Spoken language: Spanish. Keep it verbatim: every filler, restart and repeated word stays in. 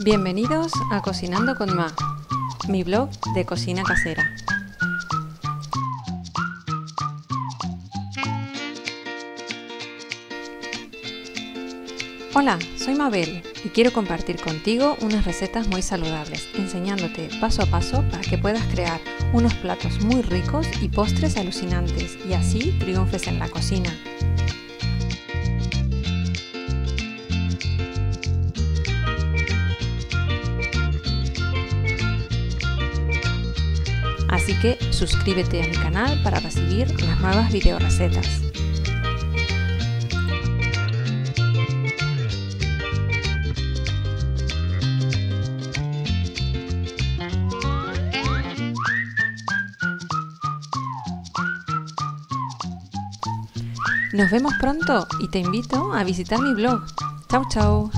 Bienvenidos a Cocinando con Ma, mi blog de cocina casera. Hola, soy Mabel y quiero compartir contigo unas recetas muy saludables, enseñándote paso a paso para que puedas crear unos platos muy ricos y postres alucinantes y así triunfes en la cocina. Así que suscríbete a mi canal para recibir las nuevas videorecetas. Nos vemos pronto y te invito a visitar mi blog. Chau chau.